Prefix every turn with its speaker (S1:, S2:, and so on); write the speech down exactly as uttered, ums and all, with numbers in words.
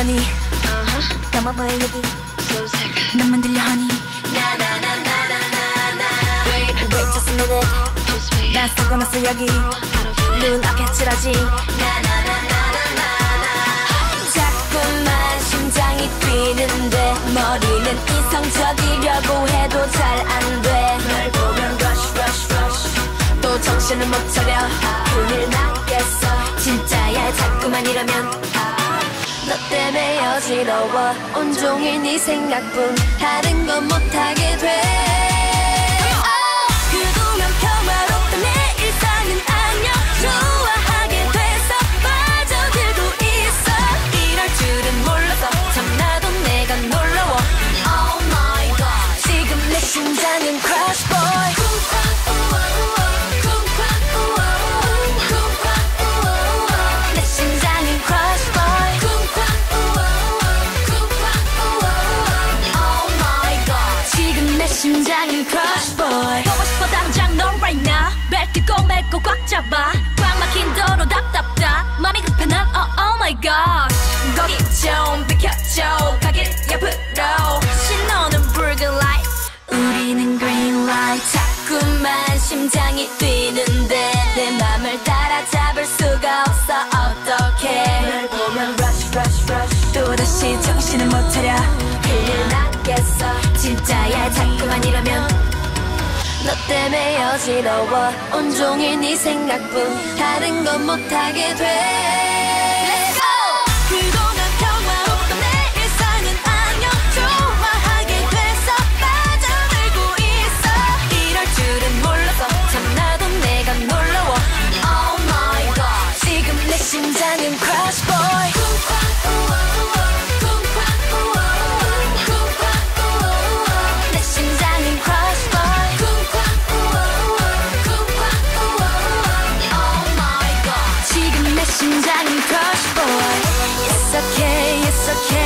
S1: 그러니 감아봐요 여기 너만 들려 honey Wait just a minute 난 썩어놨어 여기 눈앞에 칠하지 자꾸만 심장이 뛰는데 머리는 이성적이려고 해도 잘 안돼 널 보면 rush rush rush 또 정신을 못 차려 큰일 나겠어 진짜야 자꾸만 이러면 너 때문에 어지러워 온종일 네 생각뿐 다른 건 못하게 돼 그동안 평화롭던 내 일상은 안녕 좋아하게 돼서 빠져들고 있어 이럴 줄은 몰라서 참 나도 내가 놀라워 Oh my god 지금 내 심장은 crush boy 내 심장은 crush boy Oh my god 지금 내 심장은 crush boy 보고 싶어 당장 너 right now 벨 뜯고 맺고 꽉 잡아 꽉 막힌 도로 답답다 맘이 급해 난 oh, oh my god 거기 좀 비켜줘 가길 옆으로 신호는 붉은 light 우리는 green light 자꾸만 심장이 뛰는데 내 맘을 따라잡을 수가 없어 어떡해 널 보면 rush rush rush 또다시 정신을 못 차려 큰일 나겠어 진짜야 자꾸만 이러면 너 때문에 어지러워 온종일 네 생각뿐 다른 건 못하게 돼 Let's go! 그동안 평화롭던 내 일상은 안녕 좋아하게 돼서 빠져들고 있어 이럴 줄은 몰라서 참 나도 내가 놀라워 Oh my god 지금 내 심장은 crush boy 내 심장은 crush boy Oh my god 지금 내 심장은 crush boy It's okay, it's okay